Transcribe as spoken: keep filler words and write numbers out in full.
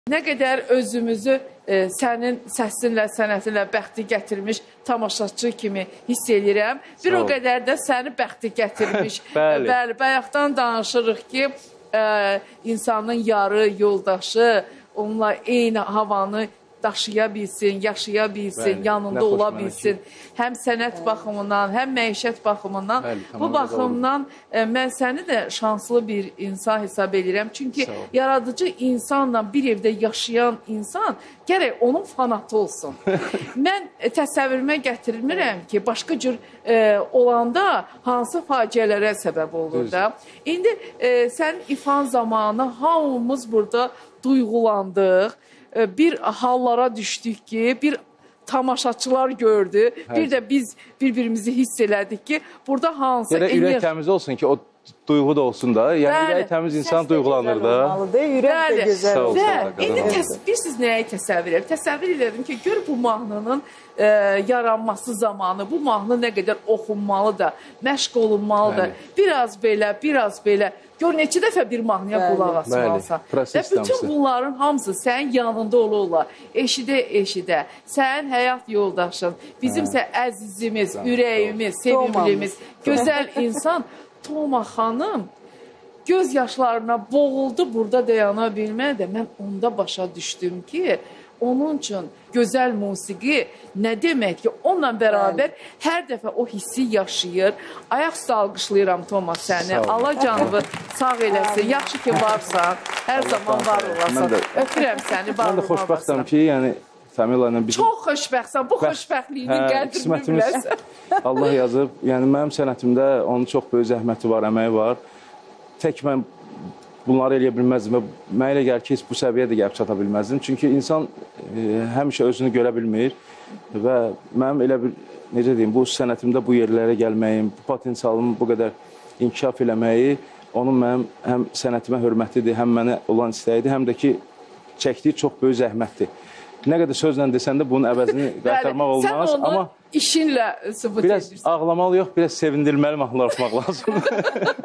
Nə qədər özümüzü e, sənin səsinlə, sənətinlə bəxti gətirmiş tamaşaçı kimi hiss edirəm. Bir o qədər də səni bəxti gətirmiş. Bəli. Bəli, bayaqdan danışırıq ki, e, insanın yarı yoldaşı onunla eyni havanı daşıya bilsin, yaşaya bilsin, Bəli, yanında ola bilsin. Həm sənət baxımından, həm məişət baxımından. Bəli, bu baxımdan e, mən səni də şanslı bir insan hesab edirəm. Çünki yaradıcı insanla bir evdə yaşayan insan gərək onun fanatı olsun. Mən e, təsəvvürümə gətirmirəm ki, başqa cür e, olanda hansı faciələrə səbəb olur da. İndi e, sənin ifan zamanı hamımız burada duyğulandıq. Bir hallara düşdük ki, bir tamaşaçılar gördü, Hər bir də biz bir-birimizi hiss elədik ki, burada hansı... Yerə ürək təmiz olsun ki, o duyğu da olsun da. Yəni, ürək təmiz insan duyğulanır da. Ürək də gözəl olsun. Və indi bilirsiniz nəyə təsəvvür edir? Təsəvvür edirdim ki, gör bu mahnının e, yaranması zamanı, bu mahnı nə qədər oxunmalı da, məşq olunmalı da. Biraz belə, biraz belə. Gör, neçə dəfə bir mahnıya qulaq asmalısan. Və bütün bunların hamısı sənin yanında olurlar. Eşidə-eşidə, sənin həyat yoldaşın, bizimsə əzizimiz, ürəyimiz, sevimlimiz, gözəl insan Toma xanım göz yaşlarına boğuldu burada dayana bilməyə də mən onda başa düşdüm ki, onun üçün gözəl musiqi nə demək ki, onunla bərabər hər dəfə o hissi yaşayır. Ayaq üstə alqışlayıram Toma səni. Allah canını sağ eləsin. Yaxşı ki, varsan. Hər zaman var olasın. Öpürəm səni, var olasın. Mən də xoşbəxtəm ki, yəni Tamila ilə biz... Çox xoşbəxtsən. Bu xoşbəxtliyinin qədrini biləsən. Allah yazıb. Yəni, mənim sənətimdə onun çox böyük zəhməti var, əməyi var. Tək mən bunları eləyə bilməzdim və mənə elə gəlir ki, heç bu səviyyə də gəlib çata bilməzdim. Çünki insan e, həmişə özünü görə bilmir və mənim elə bir, necə deyim, bu sənətimdə bu yerlərə gəlməyim, bu potensialımı bu qədər inkişaf eləməyi, onun mənim həm sənətimə hörmətidir, həm mənə olan istəyidir, həm də ki, çəkdiyi çox böyük zəhmətdir. Nə qədər sözlə desən də bunun əvəzini qaytarmaq olmaz. Sən onu işinlə sübut edirsən. Biraz ağlamalı yox, biraz sevindirməli mahnılar oxumaq lazımdır.